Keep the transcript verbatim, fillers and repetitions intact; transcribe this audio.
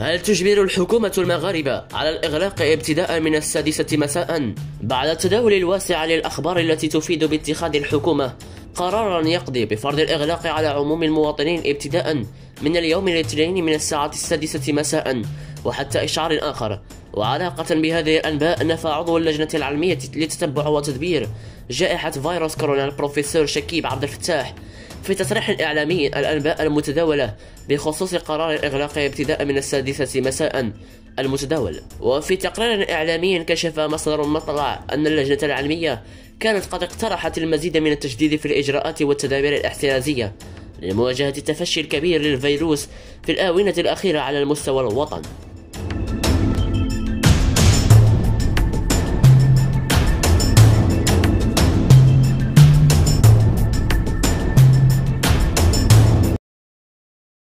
هل تجبر الحكومة المغاربة على الإغلاق ابتداء من السادسة مساء؟ بعد التداول الواسع للأخبار التي تفيد باتخاذ الحكومة قرارا يقضي بفرض الإغلاق على عموم المواطنين ابتداء من اليوم الاثنين من الساعة السادسة مساء وحتى إشعار آخر. وعلاقة بهذه الأنباء، نفى عضو اللجنة العلمية لتتبع وتدبير جائحة فيروس كورونا البروفيسور شكيب عبد الفتاح في تصريح إعلامي الأنباء المتداولة بخصوص قرار الإغلاق ابتداء من السادسة مساء المتداول. وفي تقرير إعلامي كشف مصدر مطلع أن اللجنة العلمية كانت قد اقترحت المزيد من التجديد في الإجراءات والتدابير الاحترازية لمواجهة التفشي الكبير للفيروس في الآونة الأخيرة على المستوى الوطني.